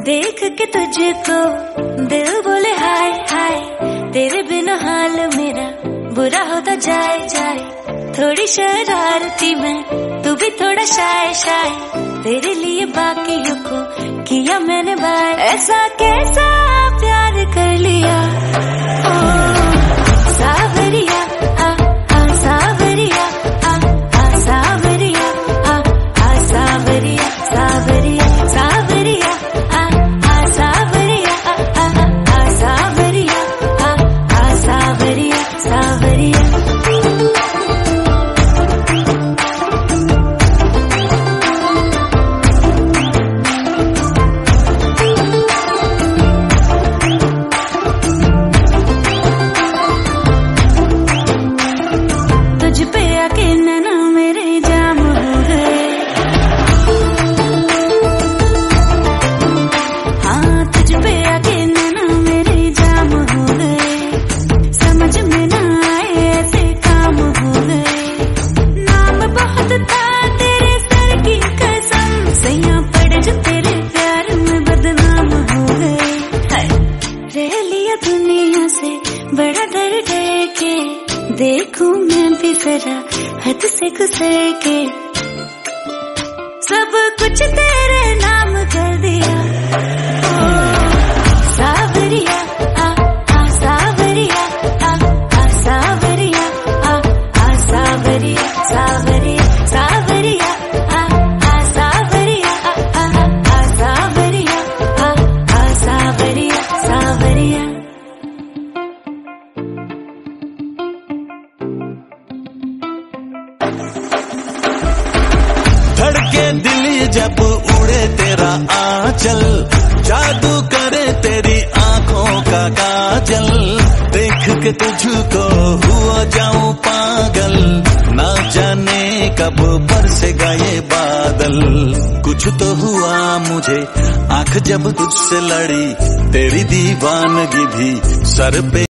देख के तुझको दिल बोले हाय हाय, तेरे बिना हाल मेरा बुरा होता जाए जाए। थोड़ी शरारती मैं, तू भी थोड़ा शाय शाय, तेरे लिए बाकियों को किया मैंने बाय। ऐसा कैसा प्यार कर लिया ओ सावरिया, आ सावरिया, आ सावरिया, आ सावरिया, सावरिया सावरिया, आ सावरिया, आ सावरिया, आ सावरिया सावरिया। तुझ पे आके नैना मेरे जाम हो गए, हाँ तुझ पे आके नैना मेरे जाम हो गए। समझ में ना आए ऐसे काम हो गए। नाम बहुत था तेरे सर की कसम, सैया पड़े जो तेरे प्यार में बदनाम हो गए। रह लिया दुनिया से बड़ा डर डर के, देखूं मैं भी जरा हद से गुजर के। सब कुछ तेरे नाम कर दिया ओ सावरिया, आ सावरिया, आ सावरिया, आ सावरिया, सावरिया सावरिया, आ सावरिया, आ सावरिया, आ सावरिया सावरिया। धड़के दिल जब उड़े तेरा आंचल, जादू करे तेरी आंखों का काजल। देख के तुझको हुआ जाऊं पागल, ना जाने कब बरसेगा ये बादल। कुछ तो हुआ मुझे आंख जब तुझसे लड़ी, तेरी दीवानगी भी सर पे